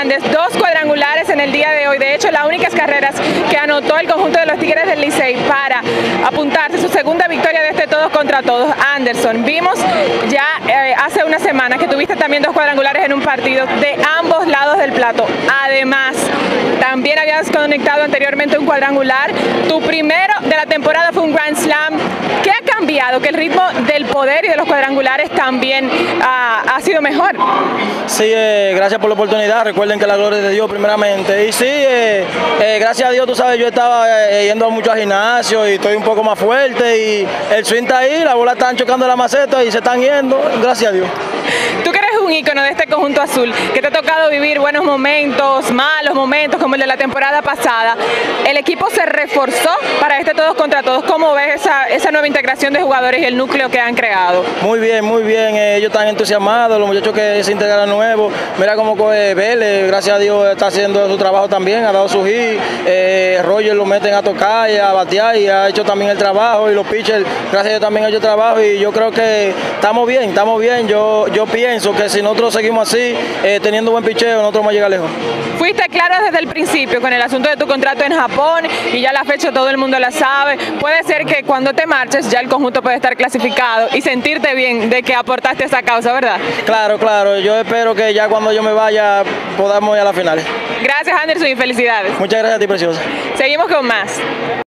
Hernández, 2 cuadrangulares en el día de hoy. De hecho, las únicas carreras que anotó el conjunto de los Tigres del Licey para apuntarse su segunda victoria de este todos contra todos. Anderson, vimos ya hace una semana que tuviste también 2 cuadrangulares en un partido de ambos lados del plato. Además, también habías conectado anteriormente un cuadrangular. Tu primero de la temporada fue un Grand Slam. ¿Qué ha cambiado? Que el ritmo del poder y de los cuadrangulares también ha sido mejor. Sí, gracias por la oportunidad. Recuerden que la gloria es de Dios primeramente. Y sí, gracias a Dios, tú sabes, yo estaba yendo mucho al gimnasio y estoy un poco más fuerte y el swing está ahí, la bola están chocando la maceta y se están yendo, gracias a Dios. Tú que eres un ícono de este conjunto azul, que te ha tocado vivir buenos momentos, malos momentos, como el de la temporada pasada, el equipo se reforzó para este todos contra todos. ¿Cómo ves esa nueva integración de jugadores y el núcleo que han creado? Muy bien, ellos están entusiasmados, los muchachos que se integraron nuevos. Mira cómo coge Vélez, gracias a Dios está haciendo su trabajo también, ha dado su hit. Roger lo meten a tocar y a batear y ha hecho también el trabajo, y los pitchers, gracias a Dios también han hecho trabajo, y yo creo que estamos bien. Yo pienso que si nosotros seguimos así, teniendo buen picheo, nosotros vamos a llegar lejos. Fuiste claro desde el principio con el asunto de tu contrato en Japón y ya la fecha todo el mundo la sabe. Puede ser que cuando te marches ya el conjunto puede estar clasificado y sentirte bien de que aportaste a esa causa, ¿verdad? Claro, yo espero que ya cuando yo me vaya podamos ir a las finales. Gracias, Anderson, y felicidades. Muchas gracias a ti, preciosa. Seguimos con más.